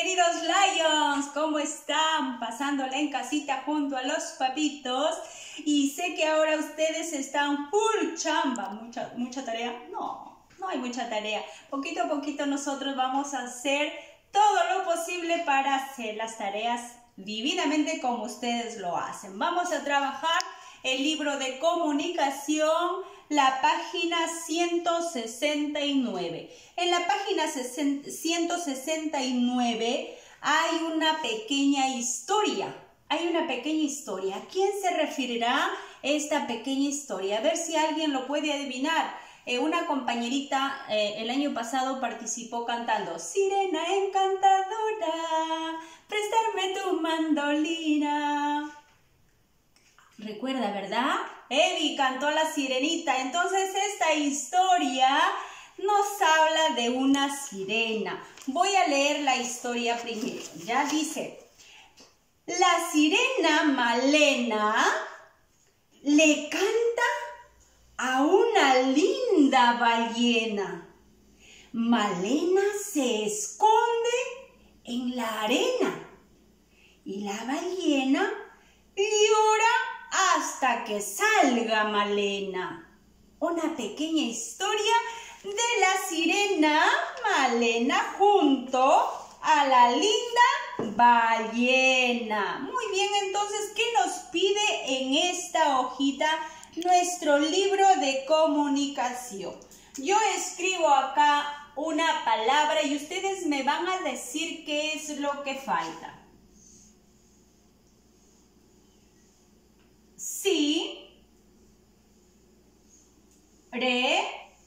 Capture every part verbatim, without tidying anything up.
queridos Lions, ¿cómo están? Pasándola en casita junto a los papitos. Y sé que ahora ustedes están full chamba. ¿Mucha, mucha tarea? No, no hay mucha tarea. Poquito a poquito nosotros vamos a hacer todo lo posible para hacer las tareas divinamente como ustedes lo hacen. Vamos a trabajar el libro de comunicación, la página ciento sesenta y nueve. En la página ciento sesenta y nueve hay una pequeña historia. Hay una pequeña historia. ¿A quién se referirá esta pequeña historia? A ver si alguien lo puede adivinar. Eh, una compañerita eh, el año pasado participó cantando Sirena encantadora, prestarme tu mandolina. Recuerda, ¿verdad? Eddie cantó la sirenita. Entonces esta historia nos habla de una sirena. Voy a leer la historia primero. Ya dice: la sirena Malena le canta a una linda ballena. Malena se esconde en la arena y la ballena llora hasta que salga Malena. Una pequeña historia de la sirena Malena junto a la linda ballena. Muy bien, entonces, ¿qué nos pide en esta hojita nuestro libro de comunicación? Yo escribo acá una palabra y ustedes me van a decir qué es lo que falta. Sí, re,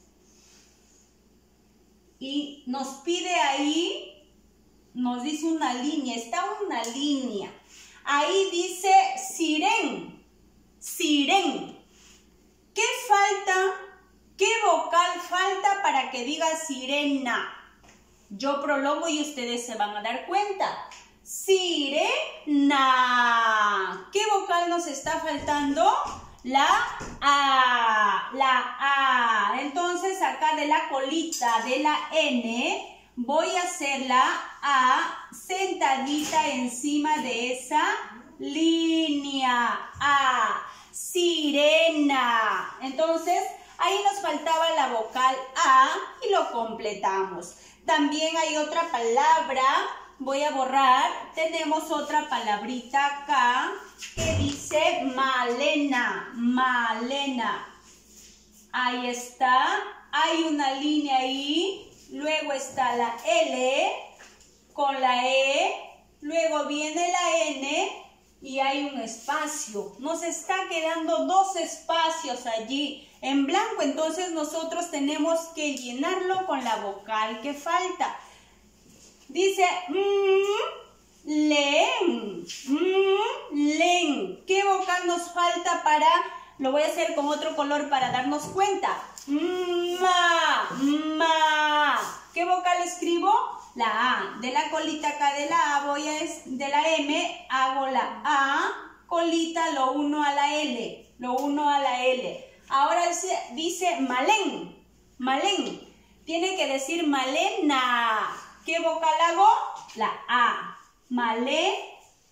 y nos pide ahí, nos dice una línea, está una línea. Ahí dice siren, siren. ¿Qué falta? ¿Qué vocal falta para que diga sirena? Yo prolongo y ustedes se van a dar cuenta. Sirena. ¿Qué vocal nos está faltando? La A. La A. Entonces acá de la colita de la N voy a hacer la A sentadita encima de esa línea. A. Sirena. Entonces ahí nos faltaba la vocal A y lo completamos. También hay otra palabra. Voy a borrar, tenemos otra palabrita acá que dice Malena, Malena. Ahí está, hay una línea ahí, luego está la L con la E, luego viene la N y hay un espacio. Nos está quedando dos espacios allí en blanco, entonces nosotros tenemos que llenarlo con la vocal que falta. Dice, mmm, len, mmm, len. ¿Qué vocal nos falta para, lo voy a hacer con otro color para darnos cuenta? Ma, ma. ¿Qué vocal escribo? La A. De la colita acá de la A, voy a, de la M, hago la A, colita, lo uno a la L, lo uno a la L. Ahora dice, dice Malén, Malén. Tiene que decir Malena. ¿Qué vocal hago? La A. Malena.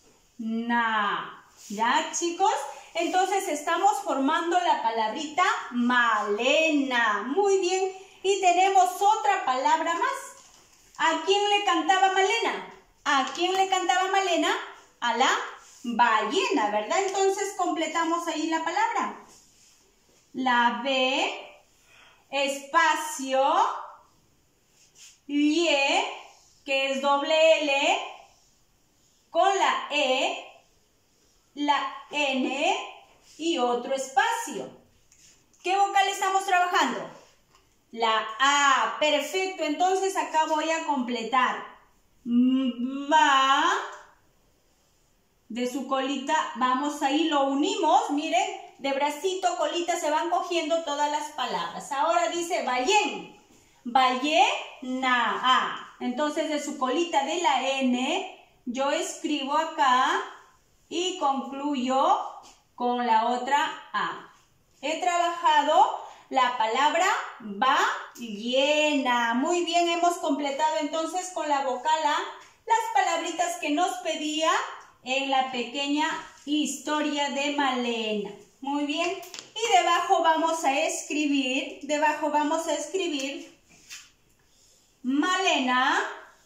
¿Ya, chicos? Entonces estamos formando la palabrita Malena. Muy bien. Y tenemos otra palabra más. ¿A quién le cantaba Malena? ¿A quién le cantaba Malena? A la ballena, ¿verdad? Entonces completamos ahí la palabra. La B, espacio, lie, que es doble L, con la E, la N y otro espacio. ¿Qué vocal estamos trabajando? La A. Perfecto, entonces acá voy a completar. Va. De su colita, vamos ahí, lo unimos, miren, de bracito, colita, se van cogiendo todas las palabras. Ahora dice ballén, ballena. Ah. Entonces de su colita de la N, yo escribo acá y concluyo con la otra A. He trabajado la palabra ballena. Muy bien, hemos completado entonces con la vocal A las palabritas que nos pedía en la pequeña historia de Malena. Muy bien. Y debajo vamos a escribir, debajo vamos a escribir Malena,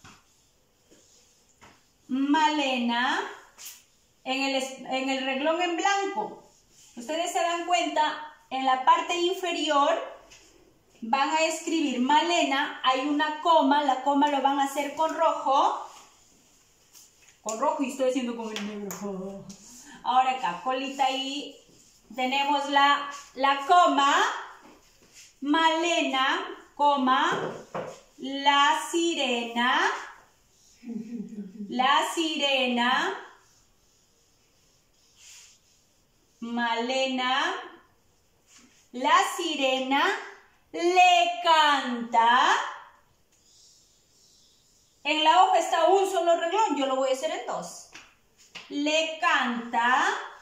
Malena, en el, en el renglón en blanco. Ustedes se dan cuenta, en la parte inferior van a escribir Malena, hay una coma, la coma lo van a hacer con rojo, con rojo y estoy haciendo con el negro. Ahora acá, colita ahí, tenemos la, la coma, Malena, coma, la sirena, la sirena, Malena, la sirena, le canta. En la hoja está un solo renglón, yo lo voy a hacer en dos. Le canta,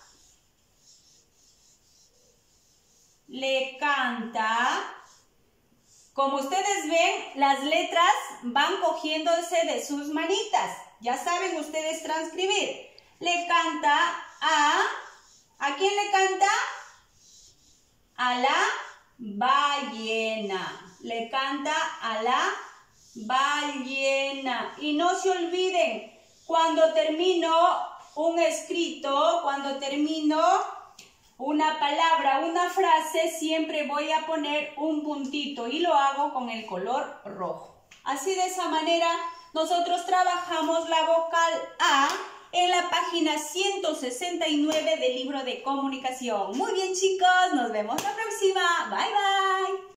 le canta. Como ustedes ven, las letras van cogiéndose de sus manitas. Ya saben ustedes transcribir. Le canta a... ¿A quién le canta? A la ballena. Le canta a la ballena. Y no se olviden, cuando termino un escrito, cuando termino una palabra, una frase, siempre voy a poner un puntito y lo hago con el color rojo. Así de esa manera nosotros trabajamos la vocal A en la página ciento sesenta y nueve del libro de comunicación. Muy bien, chicos, nos vemos la próxima. Bye, bye.